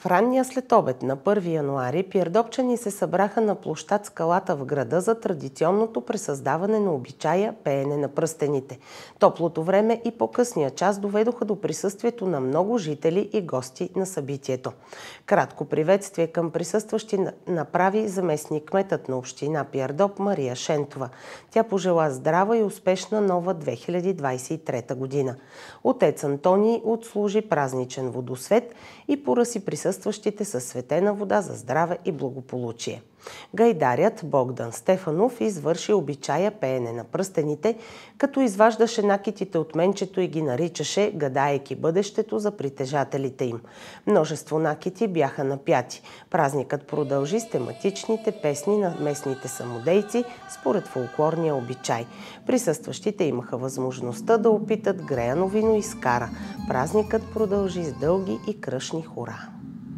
В ранния следобед на 1 януари пирдопчани се събраха на площад Скалата в града за традиционното пресъздаване на обичая пеене на пръстените. Топлото време и по-късния час доведоха до присъствието на много жители и гости на събитието. Кратко приветствие към присъстващи направи заместник-кметът на община Пирдоп Мария Шентова. Тя пожела здрава и успешна нова 2023 година. Отец Антоний отслужи празничен водосвет и поръси присъстващите със светена вода за здраве и благополучие. Гайдарят Богдан Стефанов извърши обичая пеене на пръстените, като изваждаше накитите от менчето и ги наричаше, гадаейки бъдещето за притежателите им. Множество накити бяха напяти. Празникът продължи с тематичните песни на местните самодейци според фолклорния обичай. Присъстващите имаха възможността да опитат греяно вино и скара. Празникът продължи с дълги и кръшни хора.